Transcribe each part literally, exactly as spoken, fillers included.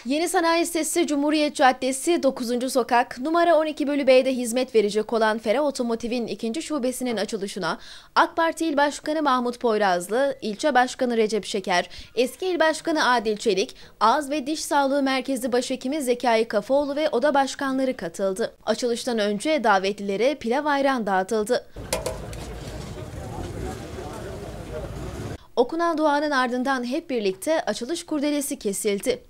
Yeni Sanayi Sitesi Cumhuriyet Caddesi dokuzuncu Sokak numara on iki bölü B'de hizmet verecek olan Fera Otomotiv'in ikinci şubesinin açılışına AK Parti İl Başkanı Mahmut Poyrazlı, İlçe Başkanı Recep Şeker, eski İl Başkanı Adil Çelik, Ağız ve Diş Sağlığı Merkezi Başhekimi Zekai Kafaoğlu ve oda başkanları katıldı. Açılıştan önce davetlilere pilav ayran dağıtıldı. Okunan duanın ardından hep birlikte açılış kurdelesi kesildi.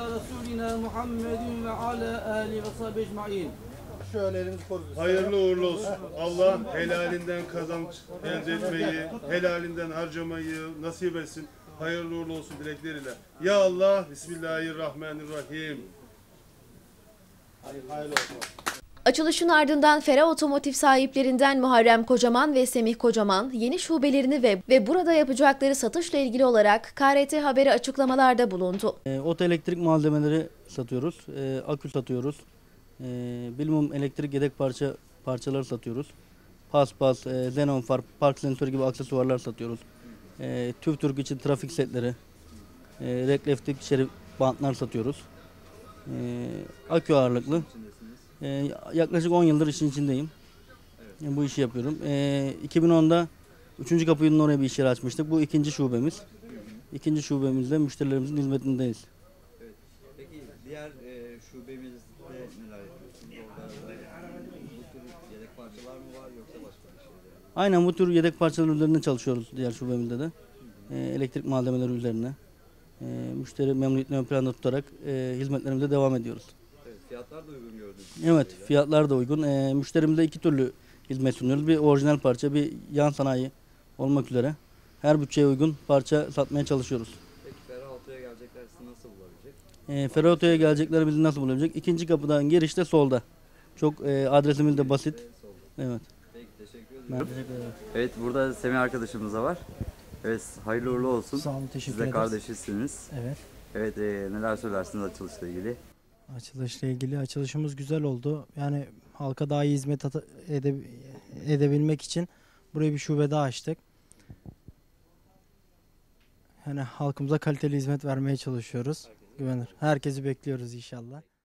Hayırlı uğurlu olsun. Allah helalinden kazanç elde etmeyi, helalinden harcamayı nasip etsin. Hayırlı uğurlu olsun dilekleriyle. Ya Allah, Bismillahirrahmanirrahim. Hayırlı olsun. Açılışın ardından Fera Otomotiv sahiplerinden Muharrem Kocaman ve Semih Kocaman yeni şubelerini ve ve burada yapacakları satışla ilgili olarak K R T Haber'e açıklamalarda bulundu. E, oto elektrik malzemeleri satıyoruz, e, akü satıyoruz, e, bilmum elektrik yedek parça parçaları satıyoruz, paspas, e, xenon far, park sensörü gibi aksesuarlar satıyoruz, e, TÜV TÜRK için trafik setleri, e, reflektif şerit bantlar satıyoruz, e, akü ağırlıklı. Ee, yaklaşık on yıldır işin içindeyim. Evet. Bu işi yapıyorum. Ee, iki bin onda üçüncü kapının oraya bir iş yeri açmıştık. Bu ikinci şubemiz. Hı hı. İkinci şubemizde müşterilerimizin hizmetindeyiz. Evet. Peki diğer e, şubemizde neler yapıyorsunuz? Orada bu tür yedek parçalar mı var yoksa başka bir şey mi? Aynen bu tür yedek parçalar üzerinde çalışıyoruz diğer şubemizde de. Hı hı. Ee, elektrik malzemeleri üzerine. Ee, müşteri memnuniyetini ön planda tutarak e, hizmetlerimize devam ediyoruz. Fiyatlar da uygun gördünüz. Evet, fiyatlar da uygun. E, müşterimize iki türlü hizmet sunuyoruz. Bir orijinal parça, bir yan sanayi olmak üzere. Her bütçeye uygun parça satmaya çalışıyoruz. Peki Fera Oto'ya gelecekler sizi nasıl bulabilecek? E, Fera Oto'ya gelecekler bizi nasıl bulabilecek? İkinci kapıdan girişte solda. Çok e, adresimiz de basit. Evet. Peki teşekkür ederim. Ben teşekkür ederim. Evet, burada Semih arkadaşımız da var. Evet, hayırlı uğurlu olsun. Sağ olun, teşekkür Siz de ederiz. kardeşisiniz. Evet. Evet, e, neler söylersiniz açılışla ilgili? Açılışla ilgili açılışımız güzel oldu. Yani halka daha iyi hizmet ede, edebilmek için buraya bir şube daha açtık. Yani halkımıza kaliteli hizmet vermeye çalışıyoruz. Güvenir. Herkesi bekliyoruz inşallah.